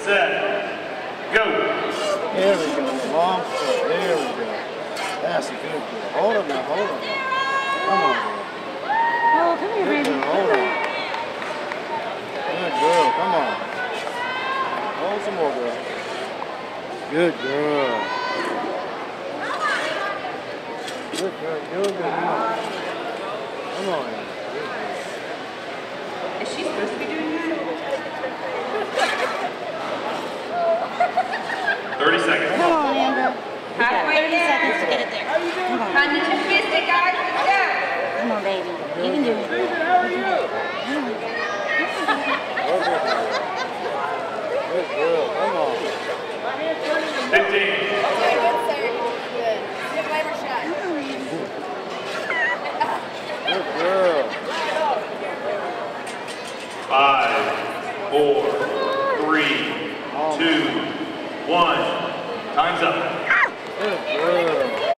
set, go. There we go, long foot, there we go. That's a good girl. Hold up now, hold up now. Come on, girl. Oh, come here, Good baby. girl, hold on. Good girl, come on. Hold some more, girl. Good girl. Good girl, good girl, come on. Come on, Anna. Is she supposed to be doing that? 30 seconds. Come on, Amber. Halfway 30 seconds to get it there. Come on. Time to twist it, guys. Let's go. Come on, baby. You can do it. Susan, how are you? Good girl, come on. 15. Good, sir. Good. Good flavor shot. Good girl. 5, 4, 3, 2, 1. Time's up. Good